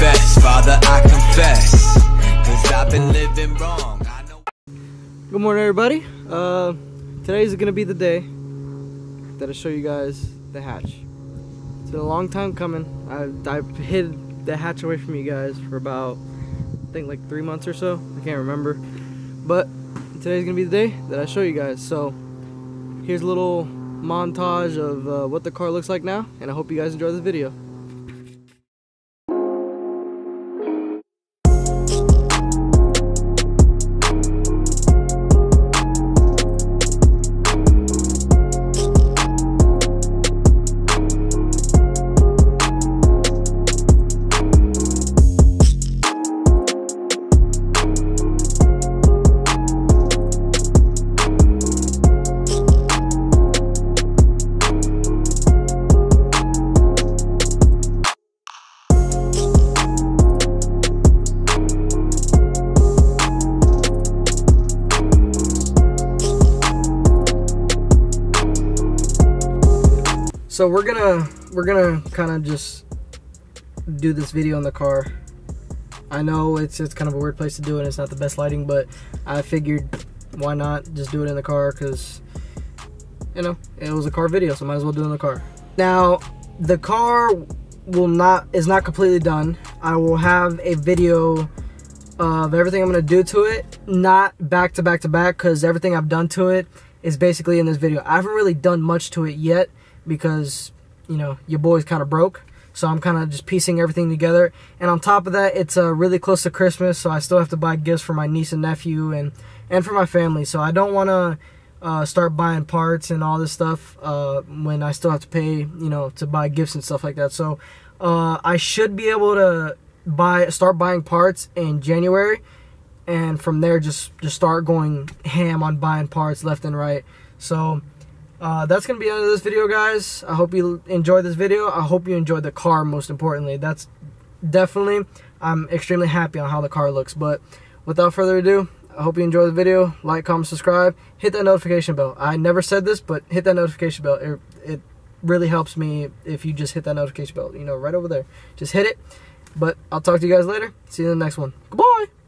confess, Father, I confess, 'cause I've been living wrong. I know. Good morning, everybody. Today's gonna be the day that I show you guys the hatch. It's been a long time coming. I've hid the hatch away from you guys for about, I think, like 3 months or so. I can't remember, but today's gonna be the day that I show you guys. So here's a little montage of what the car looks like now, and I hope you guys enjoy this video. So we're gonna kind of just do this video in the car. I know it's kind of a weird place to do it. It's not the best lighting, but I figured why not just do it in the car, because you know it was a car video, so might as well do it in the car. Now the car is not completely done. I will have a video of everything I'm gonna do to it, not back to back to back, because everything I've done to it is basically in this video. I haven't really done much to it yet, because you know your boy's kind of broke, so I'm kind of just piecing everything together. And on top of that, it's really close to Christmas, so I still have to buy gifts for my niece and nephew and for my family. So I don't want to start buying parts and all this stuff when I still have to pay, you know, to buy gifts and stuff like that. So I should be able to start buying parts in January, and from there just start going ham on buying parts left and right. So that's gonna be the end of this video, guys. I hope you enjoyed this video. I hope you enjoyed the car, most importantly. That's definitely, I'm extremely happy on how the car looks. But without further ado, I hope you enjoyed the video. Like, comment, subscribe, hit that notification bell. I never said this, but hit that notification bell. It really helps me if you just hit that notification bell, you know, right over there. Just hit it. But I'll talk to you guys later. See you in the next one. Goodbye.